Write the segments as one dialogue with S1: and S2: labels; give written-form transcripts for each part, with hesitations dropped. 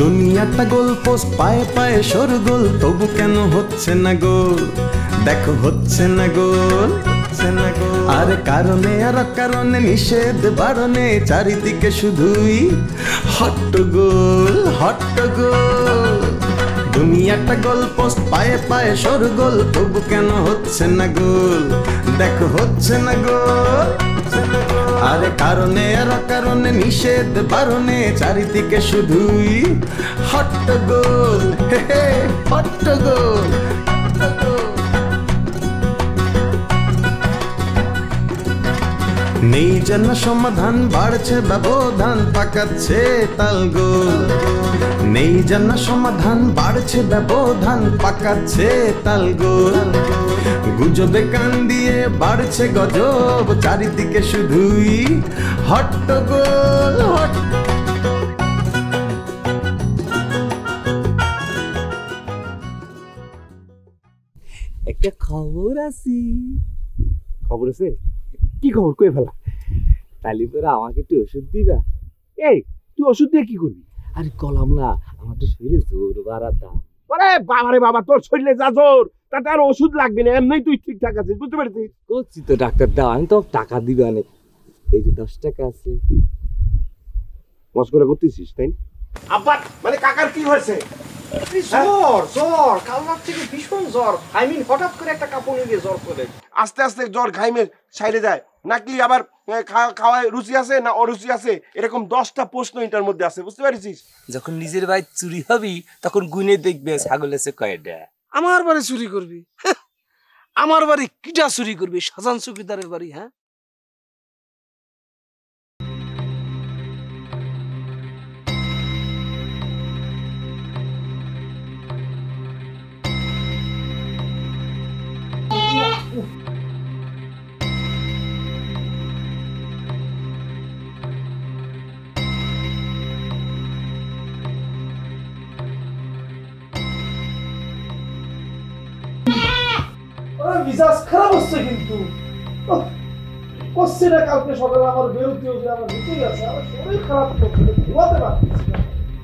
S1: দুনিয়াটা goal post পায়ে পায়ে সরগোল, তবু কেন হচ্ছে না গোল? দেখো হচ্ছে না গোল, আর কারণে আর কারণে নিষেধ বারণে চারিদিকে শুধুই হট্টগোল হট্টগোল। দুনিয়াটা গোল পোস্ট পায়ে পায়ে সরগোল, তবু কেন হচ্ছে না গোল? দেখো হচ্ছে না গোল, আরে কারণে আর কারণে নিষেধ বারণে চারিদিকে শুধুই হট্টগোল, হে হে হট্টগোল। নেই যেন সমাধান, বাড়ছে ব্যবধান, পাকাচ্ছে তালগোল। নেই যেন সমাধান, বাড়ছে ব্যবধান, পাকাচ্ছে তালগোল। গুজবে কান দিয়ে বাড়ছে গজব, চারিদিকে শুধুই হট্টগোল হট।
S2: একটা খবর আছে। খবর আছে? কি খবর? কই ফেলা। তালি পরে আমাকে একটু ওষুধ দিবা। এই তুই ওষুধ দিয়ে কি করবি? আরে কলাম না, আমার তো শরীরে জোর বাড়াতাম। আরে বাবা রে বাবা, তোর শরীরে যা জোর তাতে আর ওষুধ লাগবে না, এমনি তুই ঠিকঠাক আছিস, বুঝতে পারছিস? করছি তো ডাক্তার দাও, আমি তো টাকা দিবা না। এই যে 10 টাকা আছে। মস্করা করতেছিস তাই? আব্বা মানে কাকার কি হয়েছে?
S3: জ্বর জ্বর, কাল রাত থেকে ভীষণ জ্বর। আই মিন হঠাৎ করে একটা কাঁপুনি দিয়ে জ্বর করে।
S4: আস্তে আস্তে জ্বর ঘাইমে সাইডে যায় নাকি আবার খাওয়ায় রুচি আছে না অরুচি আছে, এরকম 10টা প্রশ্ন এটার মধ্যে আছে, বুঝতে পারছিস?
S2: যখন নিজের বাড়ি চুরি হবি তখন গুনে দেখবে ছাগল আছে কয়টা।
S3: আমার বাড়ি চুরি করবি? আমার বাড়ি কিটা চুরি করবি? শাহজাহান চৌকিদারের বাড়ি? হ্যাঁ, মিজাজ খারাপ হচ্ছে কিন্তু। করছি না কালকে সকালে আমার বিরক্তি হচ্ছে, আমার ভিতরে আছে, আমার শরীর খারাপ করছে, ঘুমাতে পারতেছি না।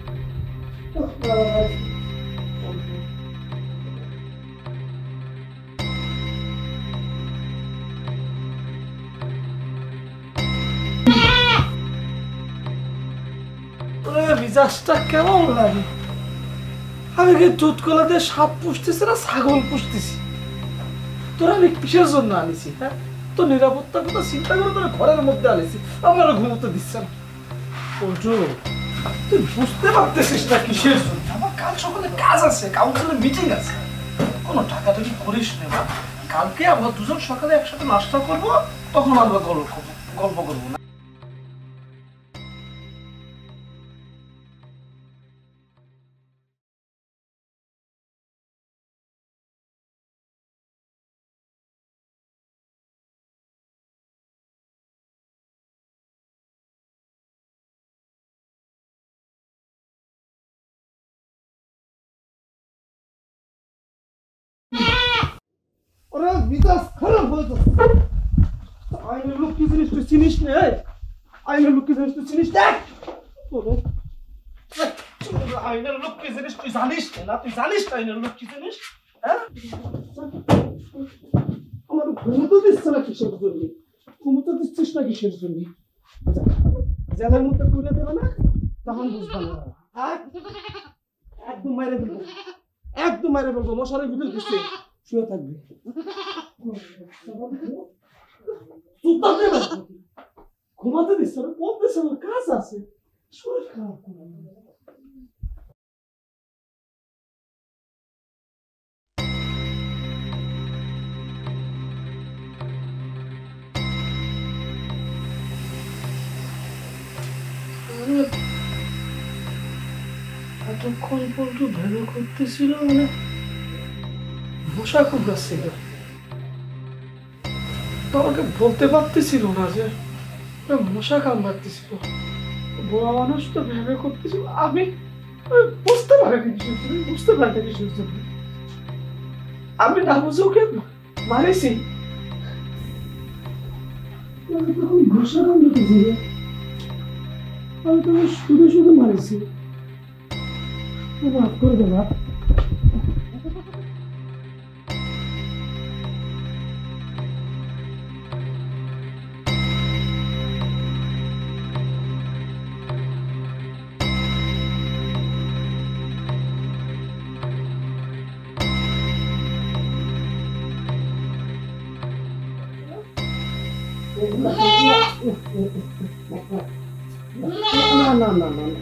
S3: মিজাজটা কেমন লাগে? আমি কি দুধ কলা দিয়ে সাপ পুষতেছি না ছাগল পুষতেছি? তোরা আমি কিসের জন্য আনিছি? হ্যাঁ, তো নিরাপত্তার কথা চিন্তা করে তোরা ঘরের মধ্যে আনিছি, আমারও ঘুমোতে দিচ্ছে না। তুই বুঝতে পারতেছিস না কিসের জন্য? আমার কাল সকালে কাজ আছে, কাউন্সিলের মিটিং আছে। কোনো টাকা টাকি করিস না। কালকে আমরা দুজন সকালে একসাথে নাস্তা করবো, তখন আমরা গল্প করবো না। ওরা বিকাশ খারাপ হয়ে যাচ্ছে। আইনের লোক কি জিনিস তুই চিনিস না? আইনের লোক কি জিনিস তুই চিনিস না? আইনের লোক কি জিনিস তুই জানিস না? তুই জানিস না আইনের লোক কি জিনিস? হ্যাঁ, আমার ঘুমোতে দিচ্ছে না কিসের জন্য? ঘুমোতে দিচ্ছিস না কিসের জন্য? জেলের মধ্যে তুলে দেবে না, তখন বুঝবা না। একদম মাইরে ফেলবো, একদম মাইরে ফেলবো। মশারের ভিতরে দিচ্ছে, শুয়ে থাকবে। ঘুমাতে দিচ্ছে না, পড়তেছে না, কাজ আছে, শরীর খারাপ। এতক্ষণ পর্যন্ত ভেবে করতেছিল মানে মশা কুমড়াচ্ছিল, তোমাকে বলতে পারতেছিল না যে মশা কামড়াতেছিল। বড় মানুষ তো ভেবে করতেছিল, আমি বুঝতে পারিনি কিসের জন্য, বুঝতে পারিনি কিসের জন্য। আমি না বুঝে ওকে মারেছি। মশা কামড়াতেছিল, আমি তো শুধু শুধু মারেছি। মাফ করে দে মা। না না না না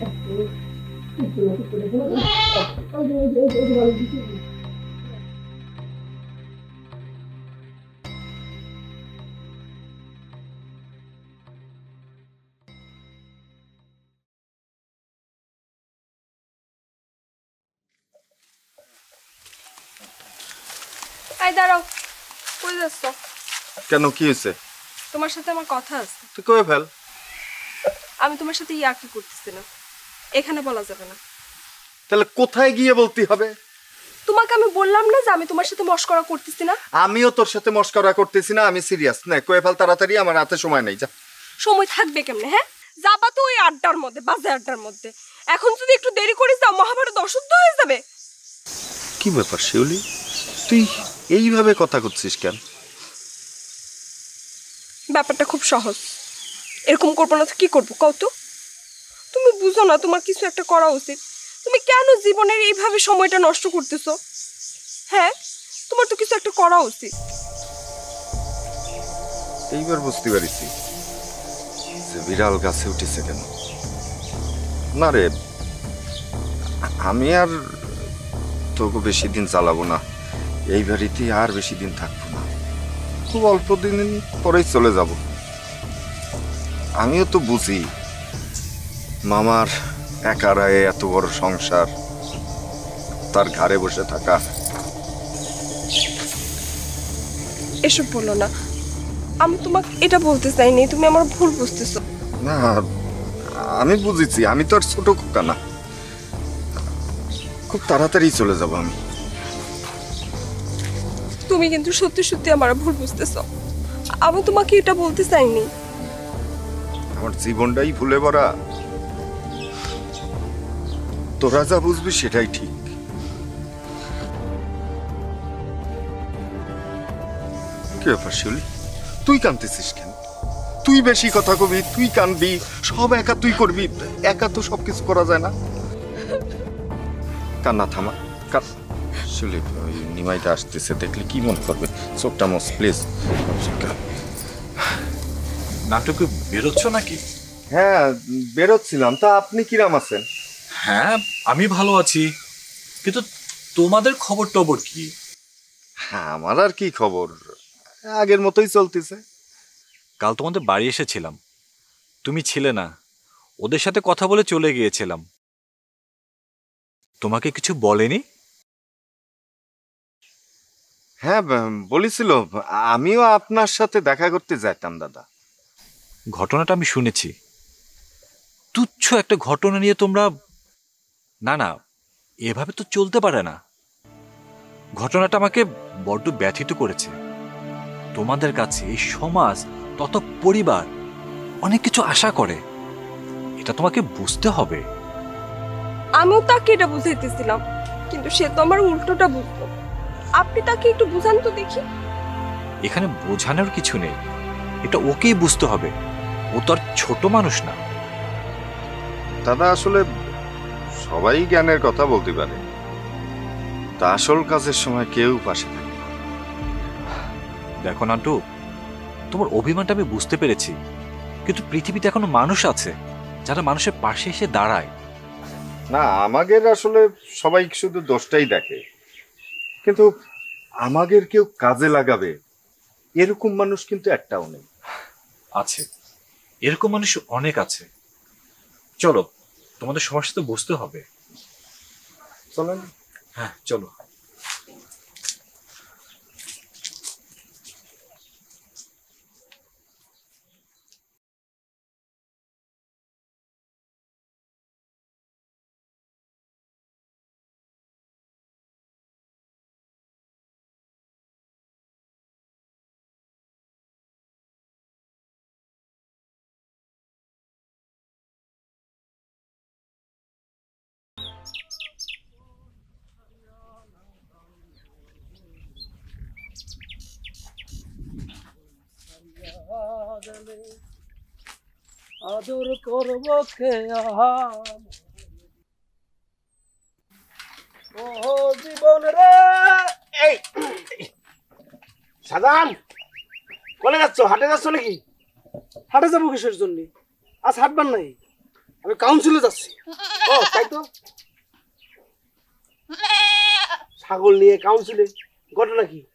S5: এই দাঁড়াও, কই যাচ্ছ?
S6: কেন, কি হয়েছে?
S5: তোমার সাথে আমার কথা আছে।
S6: তুই কবে ফেল।
S5: আমি তোমার সাথে ইয়ার্কি করতেছি না, এখানে বলা যাবে না।
S6: তাহলে কোথায় গিয়ে বলতে হবে?
S5: তোমাকে আমি বললাম না যে আমি তোমার সাথে মশকরা করতেছি না?
S6: আমিও তোর সাথে মস্করা করতেছি না, আমি সিরিয়াস না। কয়ে ফেল তাড়াতাড়ি, আমার হাতে সময় নেই। যা।
S5: সময় থাকবে কেমনে? হ্যাঁ, যাবা তো ওই আড্ডার মধ্যে, বাজে আড্ডার মধ্যে। এখন যদি একটু দেরি করিস যাও, মহাভারত অশুদ্ধ হয়ে যাবে।
S6: কি ব্যাপার শিউলি, তুই এইভাবে কথা করছিস কেন?
S5: ব্যাপারটা খুব সহজ, এরকম করবো না তো কি করবো কও তো? তুমি বুঝো না তোমার কিছু একটা করা উচিত। তুমি কেন জীবনের এইভাবে সময়টা নষ্ট করতেছো? হ্যাঁ, তোমার তো কিছু একটা করা উচিত।
S6: এইবার বুঝতে পারিছি যে বিড়াল গাছে উঠেছে কেন। না রে, আমি আর তোকে বেশি দিন চালাবো না, এই বাড়িতে আর বেশি দিন থাকবো না। খুব অল্প দিন পরেই চলে যাব। আমিও তো বুঝি মামার একারায় এত বড় সংসার, তার ঘরে বসে থাকা।
S5: এসব বলো না, আমি তোমাকে এটা বলতে চাইনি, তুমি আমার ভুল বুঝতেছো।
S6: না, আমি বুঝেছি, আমি তো আর ছোট খোকা না। খুব তাড়াতাড়ি চলে যাব আমি।
S5: তুমি কিন্তু সত্যি সত্যি আমার ভুল বুঝতেছো। আমি তোমাকে এটা বলতে চাইনি।
S6: আমার জীবনটাই ভুলে ভরা। তোরা যা বুঝবি সেটাই ঠিক। কি ব্যাপার শিউলি, তুই কাঁদতেছিস কেন? তুই বেশি কথা কবি, তুই কানবি, সব একা তুই করবি। একা তো সবকিছু করা যায় না। কান্না থামা। শিউলি, ওই নিমাইটা আসতেছে, দেখলে কি মনে করবে? চোখটা মস প্লিজ।
S7: নাটকে বেরোচ্ছ নাকি?
S6: হ্যাঁ, বেরোচ্ছিলাম। তা আপনি কিরাম আছেন?
S7: হ্যাঁ, আমি ভালো আছি, কিন্তু তোমাদের খবর টবর কি?
S6: হ্যাঁ, আমার আর কি খবর, আগের মতোই চলতেছে।
S7: কাল তোমাদের বাড়ি এসেছিলাম, তুমি ছিলে না, ওদের সাথে কথা বলে চলে গিয়েছিলাম। তোমাকে কিছু বলেনি?
S6: হ্যাঁ, বলেছিল। আমিও আপনার সাথে দেখা করতে যাইতাম দাদা।
S7: ঘটনাটা আমি শুনেছি। তুচ্ছ একটা ঘটনা নিয়ে তোমরা, না না, এভাবে তো চলতে পারে না। ঘটনাটা আমাকে বড্ড ব্যথিত করেছে। তোমাদের কাছে এই সমাজ তত পরিবার অনেক কিছু আশা করে, এটা তোমাকে বুঝতে হবে।
S5: আমিও তাকে এটা বুঝাইতেছিলাম, কিন্তু সে তো আমার উল্টোটা বুঝতো। আপনি তাকে একটু বুঝান তো দেখি।
S7: এখানে বোঝানোর কিছু নেই, এটা ওকেই বুঝতে হবে। ও তো আর ছোট মানুষ না।
S6: দাদা, আসলে সবাই জ্ঞানের কথা বলতে পারে, তা আসল কাজের সময় কেউ পাশে থাকে না।
S7: দেখো নান্টু, তোমার অভিমানটা আমি বুঝতে পেরেছি, কিন্তু পৃথিবীতে এখনো মানুষ আছে যারা মানুষের পাশে এসে দাঁড়ায়।
S6: না, আমাদের আসলে সবাই শুধু দোষটাই দেখে, কিন্তু আমাদের কেউ কাজে লাগাবে এরকম মানুষ কিন্তু একটাও নেই।
S7: আছে, এরকম মানুষ অনেক আছে। চলো, তোমাদের সবার সাথে বুঝতে হবে।
S6: চলেন।
S7: হ্যাঁ, চলো।
S3: আদর করব ও জীবন রে।
S4: এই সাজান, কোনে যাচ্ছ? হাটে যাচ্ছ নাকি?
S3: হাটে যাবো কিসের জন্য? আজ হাটবার নাই, আমি কাউন্সিলে যাচ্ছি।
S4: ও তাই তো, ছাগল নিয়ে কাউন্সিলে, ঘটনা কি?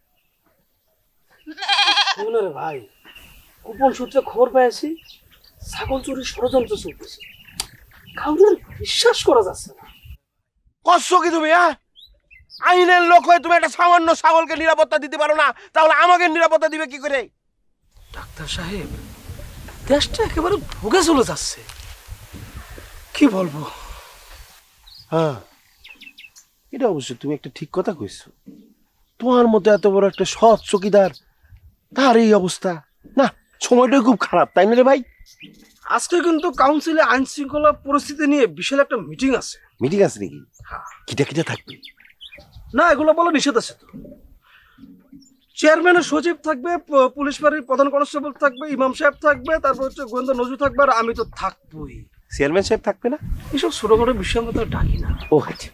S3: রে ভাই, গোপন সূত্রে খবর পেয়েছি ছাগল চুরির ষড়যন্ত্র চলতেছে। কাউন্সিল বিশ্বাস করা যাচ্ছে না।
S4: কষ্ট কি তুমি? আইনের লোক হয়ে তুমি একটা সামান্য ছাগলকে নিরাপত্তা দিতে পারো না, তাহলে আমাকে নিরাপত্তা দিবে কি করে?
S3: ডাক্তার সাহেব, দেশটা একেবারে ভোগে চলে যাচ্ছে, কি বলবো।
S4: হ্যাঁ, এটা অবশ্য তুমি একটা ঠিক কথা কইছো। তোমার মতো এত বড় একটা সৎ চকিদার, তার এই অবস্থা, না সময়টা খুব খারাপ, তাই না রে ভাই?
S3: আজকে কিন্তু কাউন্সিলে আইন শৃঙ্খলা পরিস্থিতি নিয়ে বিশাল একটা মিটিং আছে।
S4: মিটিং আছে নাকি? কিটা কিটা থাকবে?
S3: না, এগুলো বলা নিষেধ আছে তো। চেয়ারম্যানের সচিব থাকবে, পুলিশ ফাঁড়ির প্রধান কনস্টেবল থাকবে, ইমাম সাহেব থাকবে, তারপর হচ্ছে গোয়েন্দা নজরুল থাকবে, আর আমি তো থাকবোই।
S4: চেয়ারম্যান সাহেব থাকবে না?
S3: এসব ছোটখাটো বিষয় আমরা তো ডাকি না।
S4: ও আচ্ছা,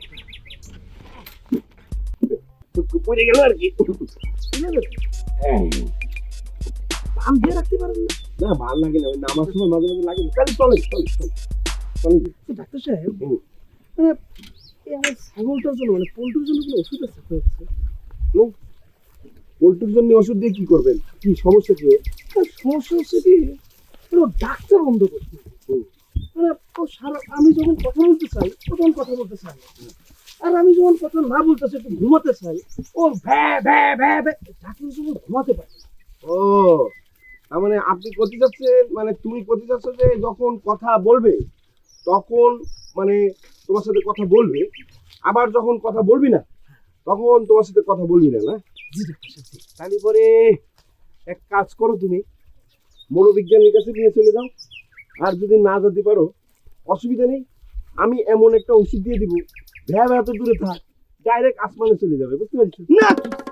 S4: পড়ে গেল আর কি।
S3: ধান দিয়ে রাখতে পারেন না?
S4: না, ভালো লাগে না, ওই নামার সময় মাঝে মাঝে লাগে। চলে চলে চলে চলে।
S3: ডাক্তার সাহেব, মানে আমার ছাগলটার জন্য, মানে পোল্ট্রির জন্য কোনো ওষুধ আছে?
S4: পোল্ট্রির জন্য ওষুধ দিয়ে কি করবেন? কি সমস্যা কি?
S3: সমস্যা হচ্ছে কি, ডাক্তার বন্ধ করতে, মানে আমি যখন কথা বলতে চাই ও তখন কথা বলতে চাই, আর আমি যখন কথা না বলতে চাই, একটু ঘুমাতে চাই, ও ভ্যা ভ্যা ভ্যা ভ্যা, ডাক্তার যখন ঘুমাতে পারে।
S4: ও, তার মানে আপনি করতে চাচ্ছেন, মানে তুমি করতে চাচ্ছ যে যখন কথা বলবে তখন মানে তোমার সাথে কথা বলবে, আবার যখন কথা বলবি না তখন তোমার সাথে কথা বলবি না, না? তাহলে পরে এক কাজ করো, তুমি মনোবিজ্ঞানীর কাছে নিয়ে চলে যাও, আর যদি না যেতে পারো অসুবিধা নেই, আমি এমন একটা ওষুধ দিয়ে দিব, ভ্যা ভ্যা এত দূরে থাক, ডাইরেক্ট আসমানে চলে যাবে, বুঝতে পারছি?
S3: না,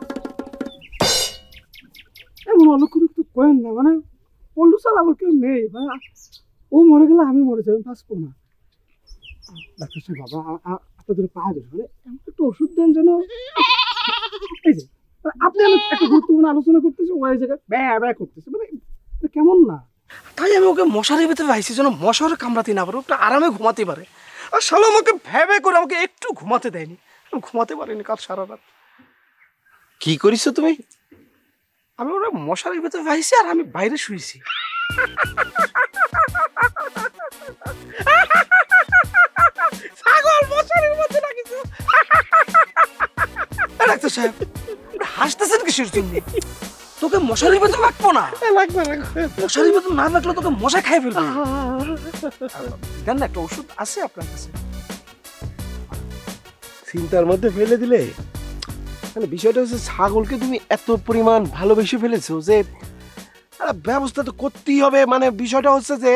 S3: এমন অলক্ষণ একটু কয়েন না, মানে পল্লু ছাড়া আমার কেউ নেই, ও মরে গেলে আমি মরে যাবো, বাঁচবো না। ডাক্তার সাহেব, বাবা আপনাদের পাওয়া যাবে, মানে এমন একটু ওষুধ দেন যেন। এই যে আপনি একটা গুরুত্বপূর্ণ আলোচনা করতেছি, ও এই জায়গায় ব্যয় ব্যয় করতেছে, মানে কেমন না? তাই আমি ওকে মশারির ভিতরে রাখছি যেন মশারে কামড়াতে না পারে, ওটা আরামে ঘুমাতে পারে। আর শালা আমাকে ভ্যাবে করে আমাকে একটু ঘুমাতে দেয়নি, আমি ঘুমাতে পারিনি কাল সারা রাত।
S4: কি করিস তুমি?
S3: আমি ওরা মশারির ভিতরে রাখছি আর আমি বাইরে শুয়েছি। ছাগল মশারির মধ্যে লাগিয়েছে। ডাক্তার সাহেব, হাসতেছেন কিসের জন্য? তোকে মশারির ভিতরে রাখবো না। মশারির ভিতরে না রাখলে তোকে মশা খাই ফেলবে। দেন না, একটা ওষুধ আছে আপনার কাছে?
S4: চিন্তার মধ্যে ফেলে দিলে। মানে বিষয়টা হচ্ছে, ছাগলকে তুমি এত পরিমাণ ভালোবেসে ফেলেছো যে ব্যবস্থা তো করতেই হবে। মানে বিষয়টা হচ্ছে যে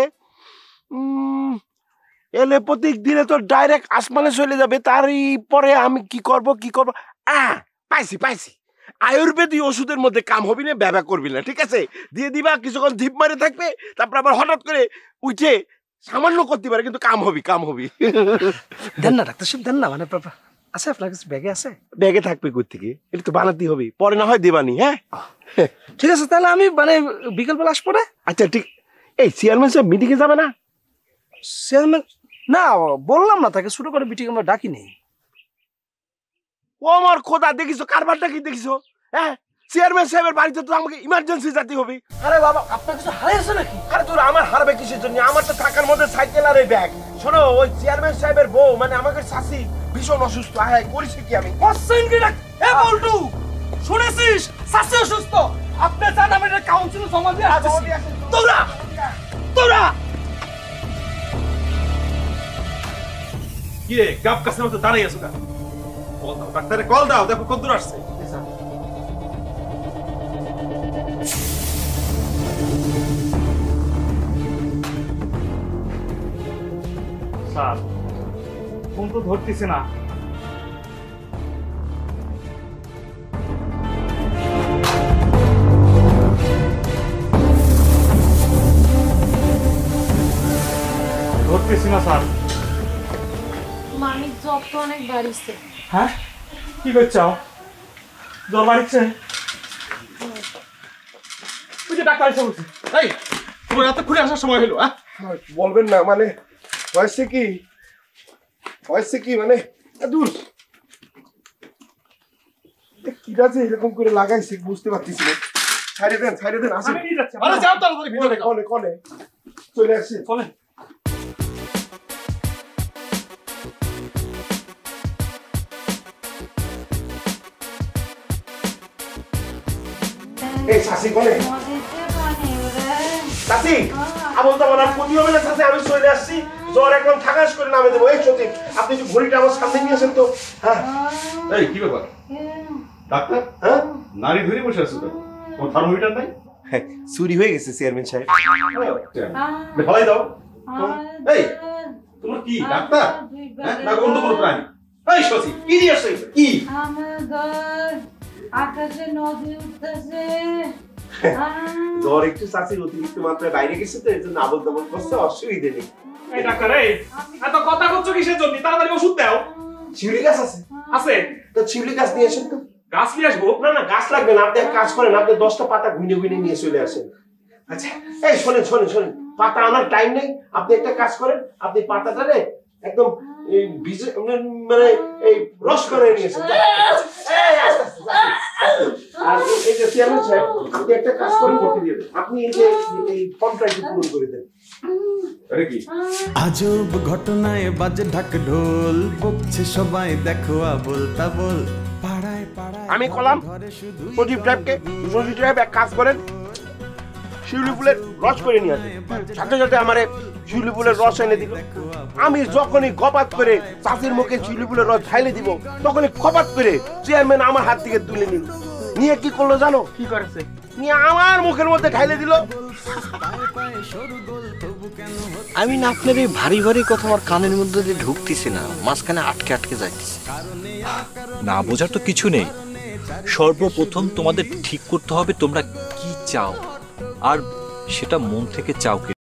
S4: এলোপ্যাথিক দিলে তো ডাইরেক্ট আসমানে চলে যাবে, তারই পরে আমি কি করব পাইছি আয়ুর্বেদিক ওষুধের মধ্যে কাম হবি না, ব্যবহার করবি না, ঠিক আছে? দিয়ে দিবা, কিছুক্ষণ ধীপ মারে থাকবে, তারপর আবার হঠাৎ করে উঠে সামান্য করতে পারে, কিন্তু কাম হবি।
S3: দেন না ডাক্তার সাহেব, দেন না, মানে আছে আপনার কাছে? ব্যাগে আছে?
S4: ব্যাগে থাকবে কই থেকে, এটা তো বানাতে হবে, পরে না হয় দেবানি। হ্যাঁ
S3: ঠিক আছে, তাহলে আমি মানে বিকেলবেলা আসবো না?
S4: আচ্ছা ঠিক। এই চেয়ারম্যান সাহেব মিটিং এ যাবে না?
S3: চেয়ারম্যান না, বললাম না তাকে, ছোট করে মিটিং আমরা ডাকিনি।
S4: ও আমার খোদা, দেখিছো কারবারটা কি দেখিছো? হ্যাঁ, চেয়ারম্যান সাহেবের বাড়িতে তো আমাকে ইমার্জেন্সি যেতে হবে। আরে বাবা, আপনার কিছু হারিয়েছে নাকি? আরে তোর আমার হারবে কিসের জন্য? আমার তো থাকার মধ্যে সাইকেল আর এই ব্যাগ। শোনো, ওই চেয়ারম্যান সাহেবের বউ মানে আমাকে শাসি ভীষণ অসুস্থ। হ্যাঁ, করেছি কি আমি?
S3: এ বল্টু, শুনেছিস শাসি অসুস্থ? আপনি জান আমি এটা কাউন্সিলে জমা দিয়ে আসছি। তোরা
S8: কি রে, গাব কাছে মতো দাঁড়িয়ে আছো কেন? কল দাও, ডাক্তারে কল দাও, দেখো কতদূর আসছে।
S9: স্যার, ফোন তো ধরতেছে না। পারতেছি না স্যার।
S10: মানিক জ্বর তো অনেক বাড়িছে।
S9: হ্যাঁ কি করছো? জ্বর বাড়িছে? ওই যে ডাক্তার এসে বলছে।
S8: এই তোমার রাতে খুলে আসার সময় হলো।
S4: বলবেন না, মানে হয়েছে কি মানে দূর কিরা যে এরকম করে লাগাইছে বুঝতে পারতেছি না। ছাড়িয়ে দেন আসেন।
S9: আমি নিয়ে যাচ্ছি।
S8: আরে যাও তাড়াতাড়ি ভিতরে যাও।
S4: কনে চলে আসছে।
S9: চলেন।
S4: এই শাসি কনে শাসি আবল তো আমার ক্ষতি হবে না শাসি, আমি চলে আসছি। জ্বর একদম ঠাকাস করে নামে দেবো। এই সত্যি আপনি একটু ঘড়িটা আমার সামনে নিয়ে আসেন তো। হ্যাঁ
S8: এই কি ব্যাপার ডাক্তার?
S4: হ্যাঁ
S8: নারী ধরে বসে আছো তো, তোমার থার্মোমিটার নাই?
S4: চুরি হয়ে গেছে চেয়ারম্যান সাহেব।
S8: ফলাই দাও। এই তোমার কি ডাক্তার না অন্য কোনো প্রাণী? এই শশী কি দিয়ে আসছো? কি
S10: আকাশে নদী উঠতেছে।
S4: জ্বর একটু শাসির অতিরিক্ত মাত্রায় বাইরে গেছে তো, এর জন্য আবল তাবল করছে, অসুবিধে নেই।
S9: এই ডাক্তার, এই এত কথা করছো কিসের জন্য? তাড়াতাড়ি ওষুধ দাও।
S4: শিউলি গাছ আছে?
S9: আছে
S4: তো শিউলি গাছ নিয়ে আসেন তো।
S9: গাছ নিয়ে আসবো?
S4: না গাছ লাগবে না, আপনি এক কাজ করেন, আপনি 10টা পাতা গুনে নিয়ে চলে আসেন। আচ্ছা এই শোনেন, পাতা আনার টাইম নেই। আপনি একটা কাজ করেন, আপনি পাতাটারে একদম মানে এই রস করে নিয়েছেন। আর এই যে চেয়ারম্যান সাহেব, আপনি একটা কাজ করেন, করতে দিয়ে আপনি এই ফর্মটা একটু পূরণ করে দেন।
S8: আরে কি
S1: আজব ঘটনায় বাজে ঢাক ঢোল, বকছে সবাই দেখো আবল তাবল। পাড়ায় পাড়ায়
S4: আমি কলাম প্রদীপ সাহেব এক কাজ করেন, শিউলি ফুলের রস করে নিয়ে আসেন। সাথে আমারে শিউলি ফুলের রস এনে দিল। আমি যখনই গপাত করে চাষির মুখে শিউলি ফুলের রস ঢাইলে দিব, তখনই খপাত করে চেয়ারম্যান আমার হাত থেকে তুলে নিয়ে কি করলো জানো?
S9: কি করেছে?
S4: নিয়ে আমার মুখের মধ্যে ঢাইলে দিল।
S11: আমি না আপনার এই ভারী ভারী কথা আমার কানের মধ্যে দিয়ে ঢুকতেছি না, মাঝখানে আটকে যাইতেছে।
S7: না বোঝার তো কিছু নেই। সর্বপ্রথম তোমাদের ঠিক করতে হবে তোমরা কি চাও, আর সেটা মন থেকে চাও কি।